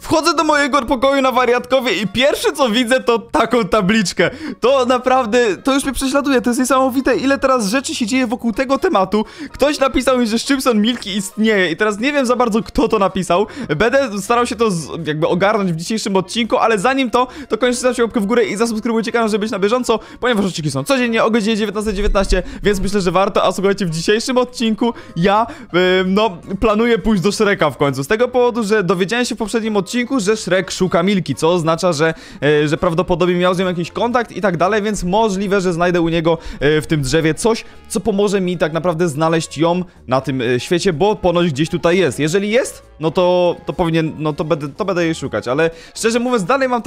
Wchodzę do mojego pokoju na wariatkowie i pierwsze co widzę to taką tabliczkę. To naprawdę, to już mnie prześladuje, to jest niesamowite, ile teraz rzeczy się dzieje wokół tego tematu. Ktoś napisał mi, że Szczypson Milki istnieje i teraz nie wiem za bardzo kto to napisał. Będę starał się to jakby ogarnąć w dzisiejszym odcinku, ale zanim to koniecznie zostawcie łapkę w górę i zasubskrybujcie kanał, żeby być na bieżąco, ponieważ odcinki są codziennie o godzinie 19:19, więc myślę, że warto. A słuchajcie, w dzisiejszym odcinku ja, no, planuję pójść do Shreka w końcu, z tego powodu, że dowiedziałem się w poprzednim odcinku, że Shrek szuka Milki, co oznacza, że prawdopodobnie miał z nią jakiś kontakt i tak dalej, więc możliwe, że znajdę u niego w tym drzewie coś, co pomoże mi tak naprawdę znaleźć ją na tym świecie, bo ponoć gdzieś tutaj jest. Jeżeli jest, no to powinien, no to będę jej szukać, ale szczerze mówiąc dalej mam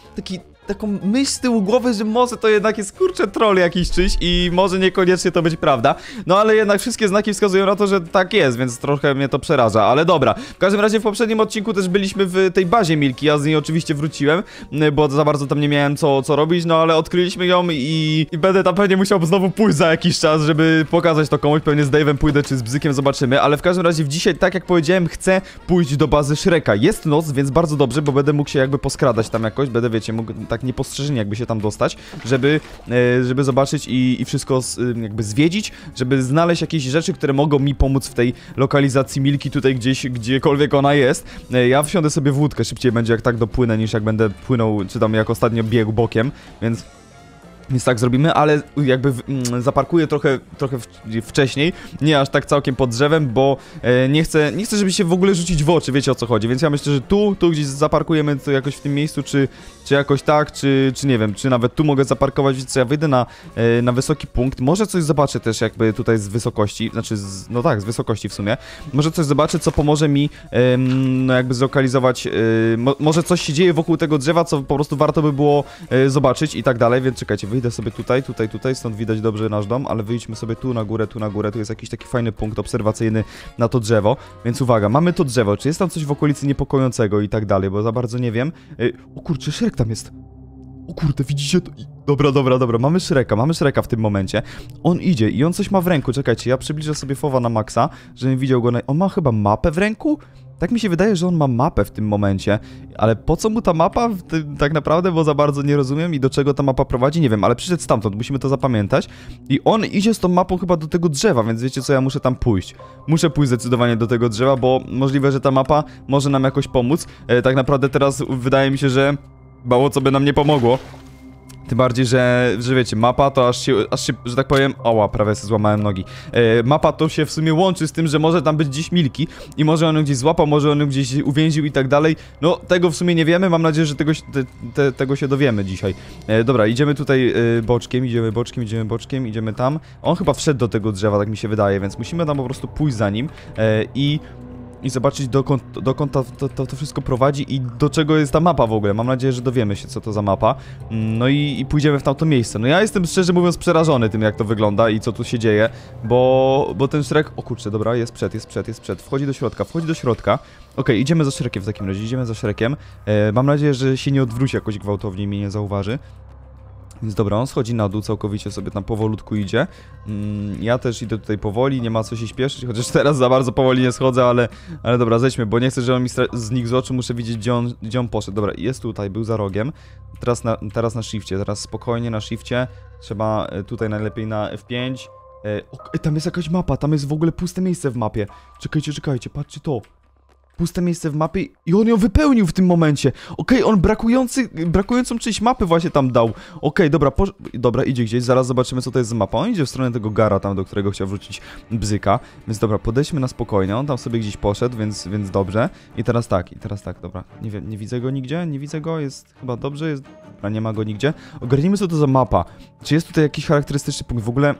taką myśl z tyłu głowy, że może to jednak jest kurczę troll jakiś czyś i może niekoniecznie to być prawda. No ale jednak wszystkie znaki wskazują na to, że tak jest, więc trochę mnie to przeraża, ale dobra. W każdym razie w poprzednim odcinku też byliśmy w tej bazie Milki, ja z niej oczywiście wróciłem, bo za bardzo tam nie miałem co robić, no ale odkryliśmy ją i będę tam pewnie musiał znowu pójść za jakiś czas, żeby pokazać to komuś, pewnie z Dave'em pójdę czy z Bzykiem, zobaczymy, ale w każdym razie dzisiaj, tak jak powiedziałem, chcę pójść do bazy Shreka. Jest noc, więc bardzo dobrze, bo będę mógł się jakby poskradać tam jakoś, będę, wiecie, mógł tak niepostrzeżenie jakby się tam dostać, żeby zobaczyć i wszystko jakby zwiedzić, żeby znaleźć jakieś rzeczy, które mogą mi pomóc w tej lokalizacji Milki tutaj gdzieś, gdziekolwiek ona jest. Ja wsiądę sobie w łódkę, szybciej będzie jak tak dopłynę, niż jak będę płynął, czy tam jak ostatnio biegł bokiem, więc tak zrobimy, ale jakby zaparkuję trochę wcześniej, nie aż tak całkiem pod drzewem, bo nie chcę, żeby się w ogóle rzucić w oczy, wiecie o co chodzi, więc ja myślę, że tu gdzieś zaparkujemy to jakoś w tym miejscu, czy jakoś tak, czy nie wiem, czy nawet tu mogę zaparkować, więc ja wyjdę na wysoki punkt, może coś zobaczę też jakby tutaj z wysokości, znaczy no tak, z wysokości w sumie, może coś zobaczę, co pomoże mi no jakby zlokalizować, może coś się dzieje wokół tego drzewa, co po prostu warto by było zobaczyć i tak dalej, więc czekajcie, wyjdę sobie tutaj, stąd widać dobrze nasz dom, ale wyjdźmy sobie tu na górę, tu jest jakiś taki fajny punkt obserwacyjny na to drzewo, więc uwaga, mamy to drzewo, czy jest tam coś w okolicy niepokojącego i tak dalej, bo za bardzo nie wiem. O kurczę, Shrek tam jest. O kurde, widzicie to? Dobra, mamy Shreka w tym momencie. On idzie i on coś ma w ręku, czekajcie, ja przybliżę sobie fowa na maksa, żebym widział go On ma chyba mapę w ręku? Tak mi się wydaje, że on ma mapę w tym momencie, ale po co mu ta mapa tak naprawdę, bo za bardzo nie rozumiem i do czego ta mapa prowadzi, nie wiem, ale przyszedł stamtąd, musimy to zapamiętać i on idzie z tą mapą chyba do tego drzewa, więc wiecie co, ja muszę tam pójść. Muszę pójść zdecydowanie do tego drzewa, bo możliwe, że ta mapa może nam jakoś pomóc. Tak naprawdę teraz wydaje mi się, że mało co by nam nie pomogło. Tym bardziej, że wiecie, mapa to aż się, że tak powiem, oła, prawie sobie złamałem nogi. Mapa to się w sumie łączy z tym, że może tam być gdzieś Milki i może on ją gdzieś złapał, może on ją gdzieś uwięził i tak dalej. No, tego w sumie nie wiemy, mam nadzieję, że tego się dowiemy dzisiaj. Dobra, idziemy tutaj boczkiem, idziemy tam. On chyba wszedł do tego drzewa, tak mi się wydaje, więc musimy tam po prostu pójść za nim i zobaczyć dokąd to wszystko prowadzi i do czego jest ta mapa w ogóle. Mam nadzieję, że dowiemy się, co to za mapa. No i pójdziemy w tamto miejsce. No ja jestem szczerze mówiąc przerażony tym, jak to wygląda i co tu się dzieje, bo ten Shrek... O kurczę, dobra, jest przed. Wchodzi do środka. Okej, idziemy za Shrekiem w takim razie, Mam nadzieję, że się nie odwróci jakoś gwałtownie i mnie nie zauważy. Więc dobra, on schodzi na dół, całkowicie sobie tam powolutku idzie. Ja też idę tutaj powoli, nie ma co się śpieszyć, chociaż teraz za bardzo powoli nie schodzę, ale dobra, zejdźmy, bo nie chcę, żeby on mi znikł z oczu, muszę widzieć, gdzie on poszedł. Dobra, jest tutaj, był za rogiem. Teraz na shifcie, teraz spokojnie na shifcie. Trzeba tutaj najlepiej na F5. Tam jest jakaś mapa, tam jest w ogóle puste miejsce w mapie. Czekajcie, patrzcie to. Puste miejsce w mapie i on ją wypełnił w tym momencie. Okej, on brakującą część mapy właśnie tam dał. Okej, dobra, idzie gdzieś, zaraz zobaczymy, co to jest za mapa. On idzie w stronę tego gara tam, do którego chciał wrócić Bzyka. Więc dobra, podejdźmy na spokojnie, on tam sobie gdzieś poszedł, więc dobrze. I teraz tak, dobra. Nie wiem, nie widzę go nigdzie, jest chyba dobrze, a nie ma go nigdzie. Ogarnijmy, co to za mapa. Czy jest tutaj jakiś charakterystyczny punkt w ogóle?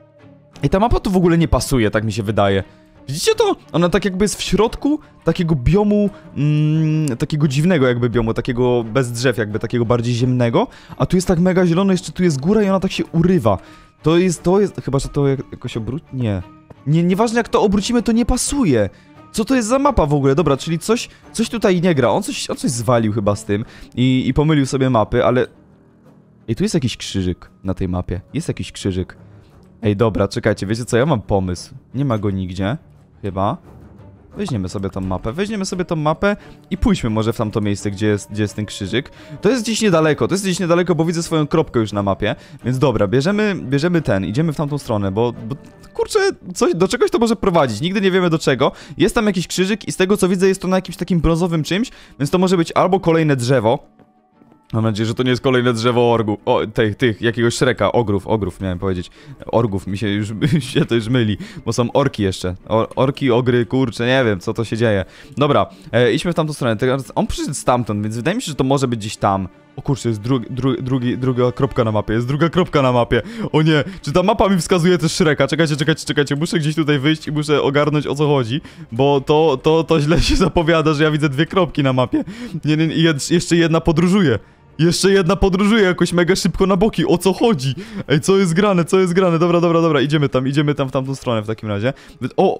I ta mapa tu w ogóle nie pasuje, tak mi się wydaje. Widzicie to? Ona tak jakby jest w środku takiego biomu, takiego dziwnego jakby biomu, takiego bez drzew jakby, takiego bardziej ziemnego, a tu jest tak mega zielono, jeszcze tu jest góra i ona tak się urywa. To jest, chyba, że to jakoś Nie, nieważne jak to obrócimy, to nie pasuje. Co to jest za mapa w ogóle? Dobra, czyli coś tutaj nie gra, on coś zwalił chyba z tym i pomylił sobie mapy, ale... Ej, tu jest jakiś krzyżyk na tej mapie, Ej, dobra, czekajcie, wiecie co, ja mam pomysł. Nie ma go nigdzie. Chyba. Weźmiemy sobie tą mapę i pójdźmy może w tamto miejsce, gdzie jest ten krzyżyk. To jest gdzieś niedaleko, bo widzę swoją kropkę już na mapie. Więc dobra, bierzemy idziemy w tamtą stronę, bo kurczę, do czegoś to może prowadzić, nigdy nie wiemy do czego. Jest tam jakiś krzyżyk i z tego co widzę jest to na jakimś takim brązowym czymś, więc to może być albo kolejne drzewo. Mam nadzieję, że to nie jest kolejne drzewo jakiegoś Shreka, ogrów miałem powiedzieć. Orgów, mi się to już myli, bo są orki jeszcze. Orki, ogry, kurczę, nie wiem, co to się dzieje. Dobra, idźmy w tamtą stronę. On przyszedł stamtąd, więc wydaje mi się, że to może być gdzieś tam. O kurczę, jest druga kropka na mapie, O nie, czy ta mapa mi wskazuje też Shreka? Czekajcie, muszę gdzieś tutaj wyjść i muszę ogarnąć o co chodzi, bo to źle się zapowiada, że ja widzę dwie kropki na mapie. Nie, jeszcze jedna podróżuje. Jakoś mega szybko na boki, o co chodzi? Ej, co jest grane? Dobra, idziemy tam w tamtą stronę w takim razie. O!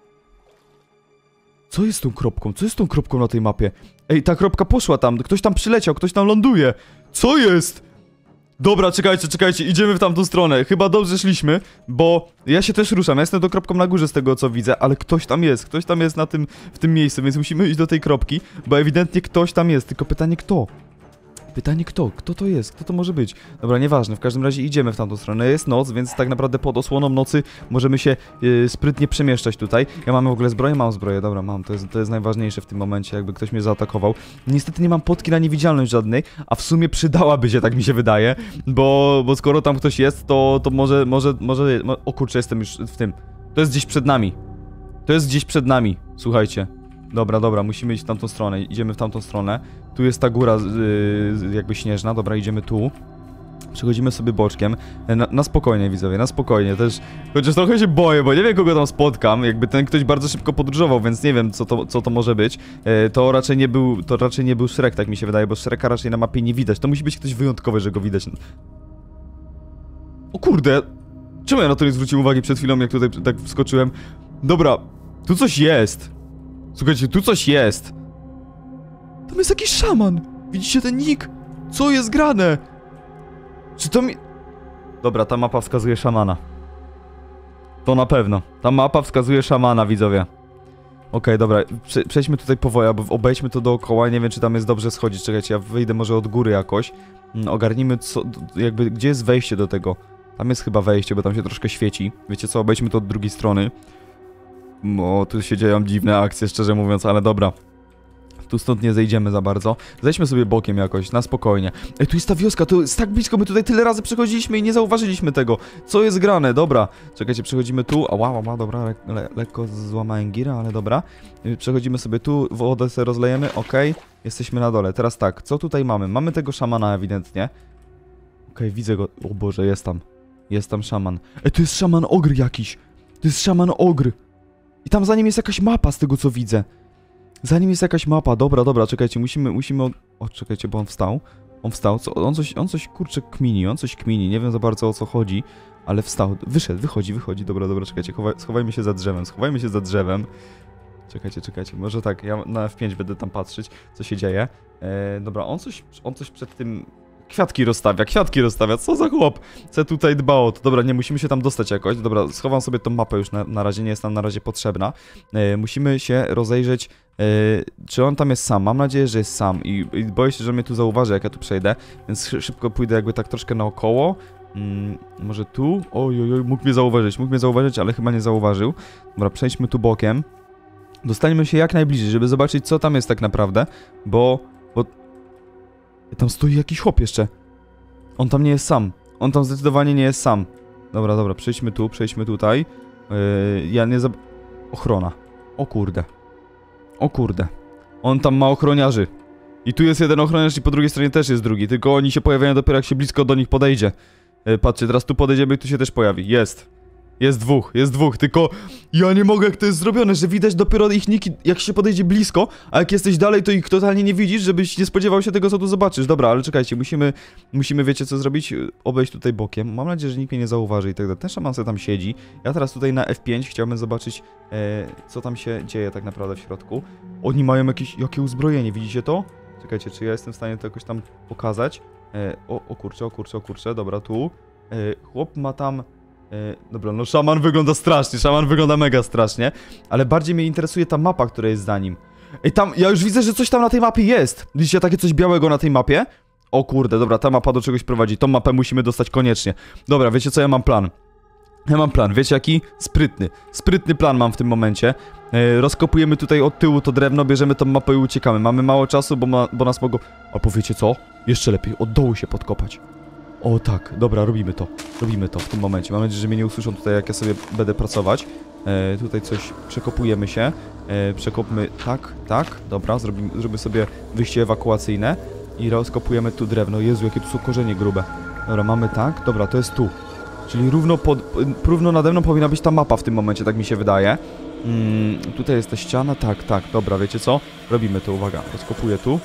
Co jest z tą kropką na tej mapie? Ej, ta kropka poszła tam, ktoś tam przyleciał, ktoś tam ląduje. Co jest? Dobra, czekajcie, idziemy w tamtą stronę. Chyba dobrze szliśmy, bo ja się też ruszam, ja jestem tą kropką na górze z tego co widzę, ale ktoś tam jest w tym miejscu, więc musimy iść do tej kropki, bo ewidentnie ktoś tam jest, tylko pytanie kto? Kto to jest? Kto to może być? Dobra, nieważne, w każdym razie idziemy w tamtą stronę. Jest noc, więc tak naprawdę pod osłoną nocy możemy się sprytnie przemieszczać tutaj. Ja mam w ogóle zbroję? Mam zbroję, dobra, mam. To jest najważniejsze w tym momencie, jakby ktoś mnie zaatakował. Niestety nie mam potki na niewidzialność żadnej, a w sumie przydałaby się, tak mi się wydaje, bo skoro tam ktoś jest, to może... O kurczę, jestem już w tym. To jest gdzieś przed nami. Słuchajcie. Dobra, musimy iść w tamtą stronę. Idziemy w tamtą stronę. Tu jest ta góra jakby śnieżna. Dobra, idziemy tu. Przechodzimy sobie boczkiem. Na spokojnie, widzowie, na spokojnie. Też, chociaż trochę się boję, bo nie wiem kogo tam spotkam. Jakby ten ktoś bardzo szybko podróżował, więc nie wiem co to może być. To raczej nie był Shrek, tak mi się wydaje, bo Shreka raczej na mapie nie widać. To musi być ktoś wyjątkowy, że go widać. O kurde! Czemu ja na to nie zwróciłem uwagi przed chwilą, jak tutaj tak wskoczyłem? Dobra, tu coś jest. Słuchajcie, tu coś jest. Tam jest jakiś szaman. Widzicie ten nick? Co jest grane? Czy to mi... Dobra, ta mapa wskazuje szamana. To na pewno. Ta mapa wskazuje szamana, widzowie. Okej, dobra. Przejdźmy tutaj powoli, bo obejdźmy to dookoła. Nie wiem, czy tam jest dobrze schodzić. Czekajcie, ja wyjdę może od góry jakoś. Ogarnijmy jakby, gdzie jest wejście do tego. Tam jest chyba wejście, bo tam się troszkę świeci. Wiecie co, obejdźmy to od drugiej strony. No, tu się dzieją dziwne akcje, szczerze mówiąc, ale dobra. Tu stąd nie zejdziemy za bardzo. Zejdźmy sobie bokiem jakoś, na spokojnie. Ej, tu jest ta wioska, to jest tak blisko, my tutaj tyle razy przechodziliśmy i nie zauważyliśmy tego. Co jest grane? Dobra. Czekajcie, przechodzimy tu. Ała, dobra, lekko złamałem gira, ale dobra. Przechodzimy sobie tu, wodę sobie rozlejemy, okej. Jesteśmy na dole. Teraz tak, co tutaj mamy? Mamy tego szamana ewidentnie. Okej, widzę go. O Boże, jest tam. Jest tam szaman. Ej, to jest szaman ogr jakiś. To jest szaman ogr. I tam za nim jest jakaś mapa, z tego co widzę. Za nim jest jakaś mapa. Dobra, czekajcie, musimy... O, czekajcie, bo on wstał. On coś, kurczę, kmini. Nie wiem za bardzo o co chodzi, ale wstał. Wychodzi. Dobra, czekajcie, schowajmy się za drzewem. Czekajcie, może tak, ja na F5 będę tam patrzeć, co się dzieje. Dobra, on coś przed tym... Kwiatki rozstawia, co za chłop? Co tutaj dba o to? Dobra, nie, musimy się tam dostać jakoś. Dobra, schowam sobie tą mapę już na razie, nie jest nam na razie potrzebna. Musimy się rozejrzeć, czy on tam jest sam. Mam nadzieję, że jest sam i boję się, że mnie tu zauważy, jak ja tu przejdę. Więc szybko pójdę jakby tak troszkę naokoło. Może tu? Oj, mógł mnie zauważyć, ale chyba nie zauważył. Dobra, przejdźmy tu bokiem. Dostańmy się jak najbliżej, żeby zobaczyć, co tam jest tak naprawdę, bo tam stoi jakiś chłop jeszcze. On tam nie jest sam. On tam zdecydowanie nie jest sam. Dobra, przejdźmy tutaj. Ochrona. O kurde. On tam ma ochroniarzy. I tu jest jeden ochroniarz i po drugiej stronie też jest drugi. Tylko oni się pojawiają dopiero jak się blisko do nich podejdzie. Patrzcie, teraz tu podejdziemy i tu się też pojawi. Jest dwóch, tylko ja nie mogę, jak to jest zrobione, że widać dopiero ich niki, jak się podejdzie blisko, a jak jesteś dalej, to ich totalnie nie widzisz, żebyś nie spodziewał się tego, co tu zobaczysz. Dobra, ale czekajcie, musimy, wiecie co zrobić? Obejść tutaj bokiem. Mam nadzieję, że nikt mnie nie zauważy i tak dalej. Ten szaman sobie tam siedzi. Ja teraz tutaj na F5 chciałbym zobaczyć, co tam się dzieje tak naprawdę w środku. Oni mają jakie uzbrojenie, widzicie to? Czekajcie, czy ja jestem w stanie to jakoś tam pokazać? O kurczę, dobra, tu. Chłop ma tam... Dobra, no szaman wygląda strasznie, szaman wygląda mega strasznie. Ale bardziej mnie interesuje ta mapa, która jest za nim. Ej, tam, ja już widzę, że coś tam na tej mapie jest. Widzicie takie coś białego na tej mapie? O kurde, dobra, ta mapa do czegoś prowadzi. Tą mapę musimy dostać koniecznie. Dobra, wiecie co, ja mam plan. Wiecie jaki? Sprytny. Sprytny plan mam w tym momencie. Rozkopujemy tutaj od tyłu to drewno, bierzemy tą mapę i uciekamy. Mamy mało czasu, bo nas mogą... A powiecie co? Jeszcze lepiej, od dołu się podkopać. O tak, dobra, robimy to. Robimy to w tym momencie. Mam nadzieję, że mnie nie usłyszą tutaj, jak ja sobie będę pracować. Tutaj coś, przekopujemy się. Przekopmy, tak, dobra, zrobię sobie wyjście ewakuacyjne. I rozkopujemy tu drewno. Jezu, jakie tu są korzenie grube. Dobra, mamy tak, dobra, to jest tu. Czyli równo nade mną powinna być ta mapa w tym momencie, tak mi się wydaje. Tutaj jest ta ściana, tak, dobra, wiecie co? Robimy to, uwaga, rozkopuję tu.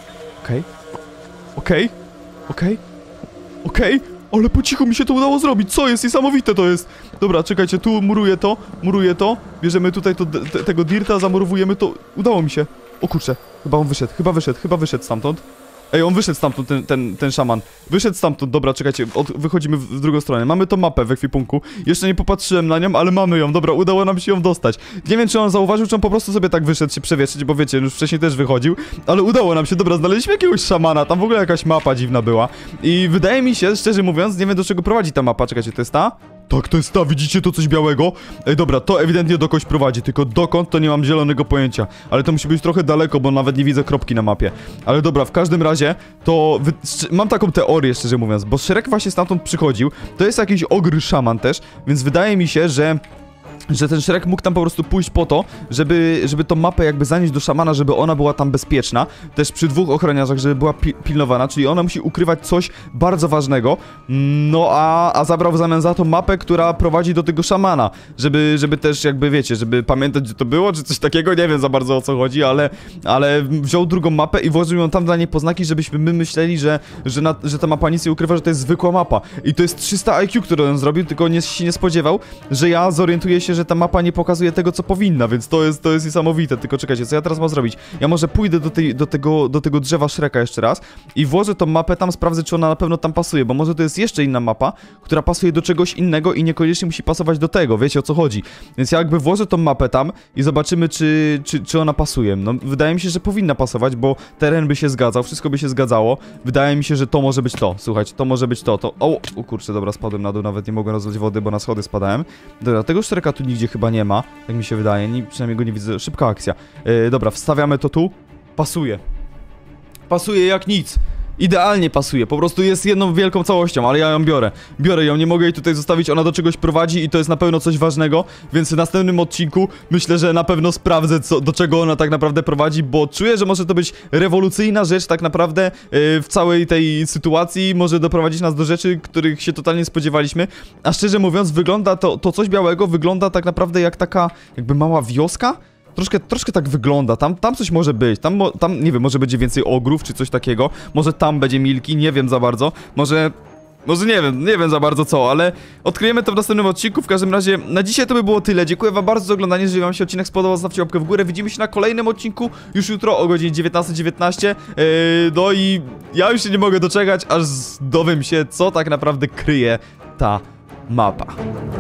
Okej, ale po cichu mi się to udało zrobić, co jest? Niesamowite to jest. Dobra, czekajcie, tu muruję to. Bierzemy tutaj tego dirta, zamurowujemy to. Udało mi się. O kurczę, chyba on wyszedł, chyba wyszedł stamtąd. Ej, on wyszedł stamtąd, ten szaman. Wyszedł stamtąd, dobra, czekajcie, wychodzimy w drugą stronę. Mamy tą mapę w ekwipunku. Jeszcze nie popatrzyłem na nią, ale mamy ją, dobra, udało nam się ją dostać. Nie wiem, czy on zauważył, czy on po prostu sobie tak wyszedł się przewietrzyć, bo wiecie, już wcześniej też wychodził. Ale udało nam się, dobra, znaleźliśmy jakiegoś szamana, tam w ogóle jakaś mapa dziwna była. I wydaje mi się, szczerze mówiąc, nie wiem, do czego prowadzi ta mapa. Czekajcie, to jest ta? Tak, to jest ta, widzicie to coś białego? Ej, dobra, to ewidentnie do kogoś prowadzi, tylko dokąd to nie mam zielonego pojęcia. Ale to musi być trochę daleko, bo nawet nie widzę kropki na mapie. Ale dobra, w każdym razie, to mam taką teorię, szczerze mówiąc, bo Shrek właśnie stamtąd przychodził. To jest jakiś ogry szaman też, więc wydaje mi się, że ten Shrek mógł tam po prostu pójść po to, żeby tą mapę jakby zanieść do szamana, żeby ona była tam bezpieczna. Też przy dwóch ochroniarzach, żeby była pilnowana, czyli ona musi ukrywać coś bardzo ważnego. No a zabrał w zamian za to mapę, która prowadzi do tego szamana. Żeby też jakby, wiecie, żeby pamiętać, gdzie to było, czy coś takiego, nie wiem za bardzo o co chodzi, ale wziął drugą mapę i włożył ją tam dla niepoznaki, żebyśmy my myśleli, że ta mapa nic nie ukrywa, że to jest zwykła mapa. I to jest 300 IQ, które on zrobił, tylko się nie spodziewał, że ja zorientuję się, że ta mapa nie pokazuje tego, co powinna, więc to jest niesamowite. Tylko czekajcie, co ja teraz mam zrobić? Ja może pójdę do tego drzewa Shreka jeszcze raz i włożę tą mapę tam, sprawdzę, czy ona na pewno tam pasuje, bo może to jest jeszcze inna mapa, która pasuje do czegoś innego i niekoniecznie musi pasować do tego, wiecie o co chodzi. Więc ja jakby włożę tą mapę tam i zobaczymy, czy ona pasuje. No, wydaje mi się, że powinna pasować, bo teren by się zgadzał, wszystko by się zgadzało. Wydaje mi się, że to może być to. Słuchajcie, to może być to. O kurczę, dobra, spadłem na dół, nawet nie mogłem rozlać wody, bo na schody spadałem. Dobra, tego Shreka tu nigdzie chyba nie ma, tak mi się wydaje, przynajmniej go nie widzę. Szybka akcja. Dobra, wstawiamy to tu. Pasuje. Pasuje jak nic. Idealnie pasuje, po prostu jest jedną wielką całością, ale ja ją biorę. Biorę ją, nie mogę jej tutaj zostawić, ona do czegoś prowadzi i to jest na pewno coś ważnego, więc w następnym odcinku myślę, że na pewno sprawdzę, do czego ona tak naprawdę prowadzi, bo czuję, że może to być rewolucyjna rzecz tak naprawdę w całej tej sytuacji, może doprowadzić nas do rzeczy, których się totalnie spodziewaliśmy, a szczerze mówiąc wygląda to coś białego, wygląda tak naprawdę jak taka jakby mała wioska. Troszkę tak wygląda, tam coś może być, tam nie wiem, może będzie więcej ogrów czy coś takiego, może tam będzie Milki, nie wiem za bardzo, może nie wiem za bardzo co, ale odkryjemy to w następnym odcinku. W każdym razie na dzisiaj to by było tyle, dziękuję wam bardzo za oglądanie, jeżeli wam się odcinek spodobał, zostawcie łapkę w górę, widzimy się na kolejnym odcinku już jutro o godzinie 19:19, no i ja już się nie mogę doczekać, aż dowiem się, co tak naprawdę kryje ta mapa.